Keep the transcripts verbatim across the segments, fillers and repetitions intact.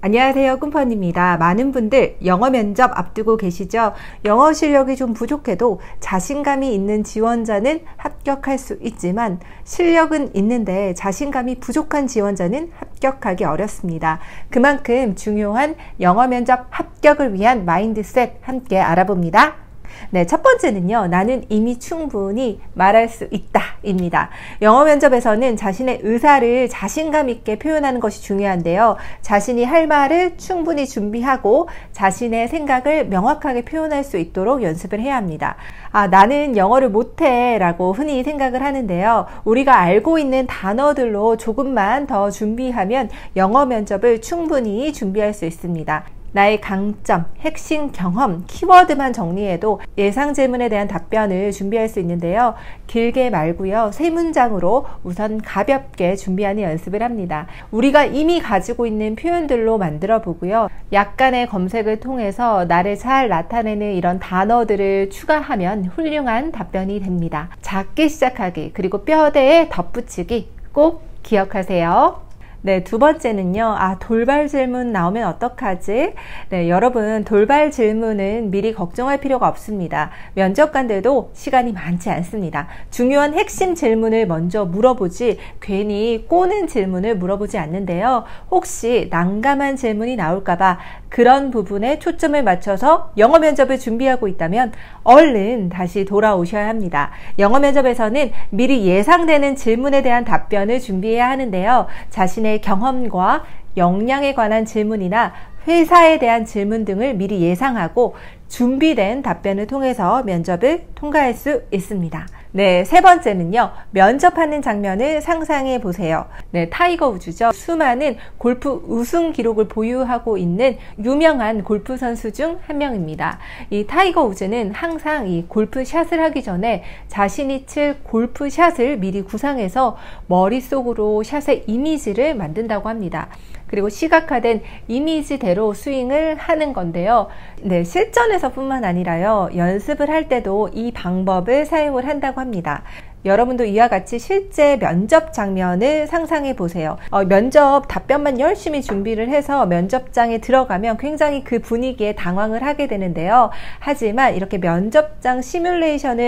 안녕하세요, 꿈펀입니다. 많은 분들 영어 면접 앞두고 계시죠? 영어 실력이 좀 부족해도 자신감이 있는 지원자는 합격할 수 있지만 실력은 있는데 자신감이 부족한 지원자는 합격하기 어렵습니다. 그만큼 중요한 영어 면접 합격을 위한 마인드셋 함께 알아봅니다. 네, 첫 번째는요, 나는 이미 충분히 말할 수 있다 입니다. 영어 면접에서는 자신의 의사를 자신감 있게 표현하는 것이 중요한데요, 자신이 할 말을 충분히 준비하고 자신의 생각을 명확하게 표현할 수 있도록 연습을 해야 합니다. 아, 나는 영어를 못해 라고 흔히 생각을 하는데요, 우리가 알고 있는 단어들로 조금만 더 준비하면 영어 면접을 충분히 준비할 수 있습니다. 나의 강점, 핵심 경험, 키워드만 정리해도 예상 질문에 대한 답변을 준비할 수 있는데요. 길게 말고요, 세 문장으로 우선 가볍게 준비하는 연습을 합니다. 우리가 이미 가지고 있는 표현들로 만들어 보고요, 약간의 검색을 통해서 나를 잘 나타내는 이런 단어들을 추가하면 훌륭한 답변이 됩니다. 작게 시작하기, 그리고 뼈대에 덧붙이기 꼭 기억하세요. 네, 두 번째는요, 아, 돌발 질문 나오면 어떡하지? 네, 여러분, 돌발 질문은 미리 걱정할 필요가 없습니다. 면접관들도 시간이 많지 않습니다. 중요한 핵심 질문을 먼저 물어보지 괜히 꼬는 질문을 물어보지 않는데요. 혹시 난감한 질문이 나올까봐 그런 부분에 초점을 맞춰서 영어 면접을 준비하고 있다면 얼른 다시 돌아오셔야 합니다. 영어 면접에서는 미리 예상되는 질문에 대한 답변을 준비해야 하는데요, 자신의 경험과 역량에 관한 질문이나 회사에 대한 질문 등을 미리 예상하고 준비된 답변을 통해서 면접을 통과할 수 있습니다. 네, 세 번째는요, 면접하는 장면을 상상해 보세요. 네, 타이거 우즈죠. 수많은 골프 우승 기록을 보유하고 있는 유명한 골프 선수 중 한 명입니다. 이 타이거 우즈는 항상 이 골프 샷을 하기 전에 자신이 칠 골프 샷을 미리 구상해서 머릿속으로 샷의 이미지를 만든다고 합니다. 그리고 시각화된 이미지대로 스윙을 하는 건데요. 네, 실전에서 뿐만 아니라요, 연습을 할 때도 이 방법을 사용을 한다고 합니다. 여러분도 이와 같이 실제 면접 장면을 상상해 보세요. 어, 면접 답변만 열심히 준비를 해서 면접장에 들어가면 굉장히 그 분위기에 당황을 하게 되는데요. 하지만 이렇게 면접장 시뮬레이션을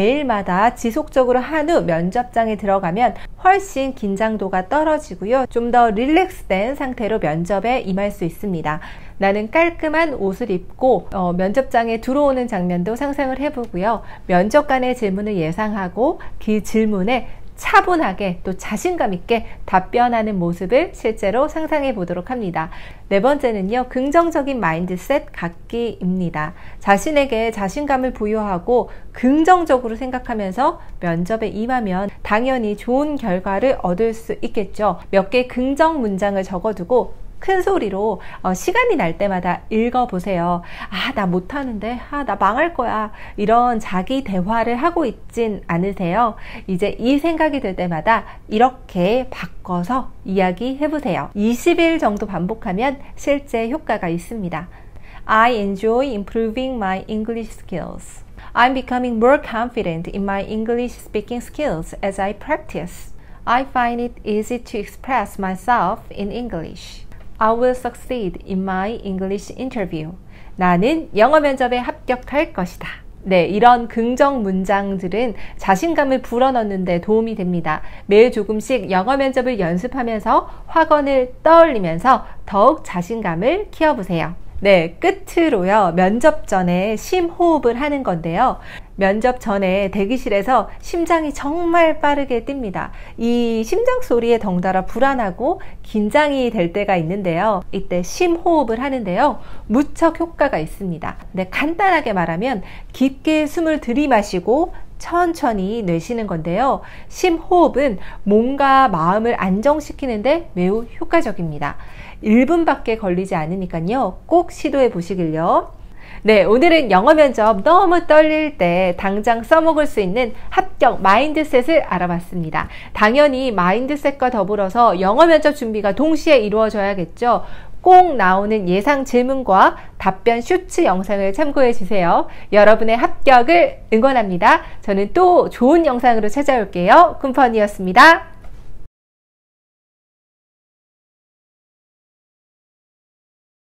매일마다 지속적으로 한 후 면접장에 들어가면 훨씬 긴장도가 떨어지고요, 좀 더 릴렉스된 상태로 면접에 임할 수 있습니다. 나는 깔끔한 옷을 입고 어, 면접장에 들어오는 장면도 상상을 해보고요, 면접관의 질문을 예상하고 그 질문에 차분하게 또 자신감 있게 답변하는 모습을 실제로 상상해 보도록 합니다. 네 번째는요, 긍정적인 마인드셋 갖기입니다. 자신에게 자신감을 부여하고 긍정적으로 생각하면서 면접에 임하면 당연히 좋은 결과를 얻을 수 있겠죠. 몇 개 긍정 문장을 적어두고 큰 소리로 어, 시간이 날 때마다 읽어보세요. 아, 나 못하는데, 아, 나 망할 거야, 이런 자기 대화를 하고 있진 않으세요? 이제 이 생각이 들 때마다 이렇게 바꿔서 이야기해보세요. 이십 일 정도 반복하면 실제 효과가 있습니다. I enjoy improving my English skills. I'm becoming more confident in my English speaking skills as I practice. I find it easy to express myself in English. I will succeed in my English interview. 나는 영어 면접에 합격할 것이다. 네, 이런 긍정 문장들은 자신감을 불어넣는 데 도움이 됩니다. 매일 조금씩 영어 면접을 연습하면서 확언을 떠올리면서 더욱 자신감을 키워보세요. 네, 끝으로요, 면접 전에 심호흡을 하는 건데요, 면접 전에 대기실에서 심장이 정말 빠르게 뜁니다. 이 심장 소리에 덩달아 불안하고 긴장이 될 때가 있는데요, 이때 심호흡을 하는데요, 무척 효과가 있습니다. 네, 간단하게 말하면 깊게 숨을 들이마시고 천천히 내쉬는 건데요, 심호흡은 몸과 마음을 안정시키는데 매우 효과적입니다. 일 분밖에 걸리지 않으니까요, 꼭 시도해 보시길요. 네, 오늘은 영어 면접 너무 떨릴 때 당장 써먹을 수 있는 합격 마인드셋을 알아봤습니다. 당연히 마인드셋과 더불어서 영어 면접 준비가 동시에 이루어져야겠죠. 꼭 나오는 예상 질문과 답변 쇼츠 영상을 참고해 주세요. 여러분의 합격을 응원합니다. 저는 또 좋은 영상으로 찾아올게요. 꿈펀이었습니다.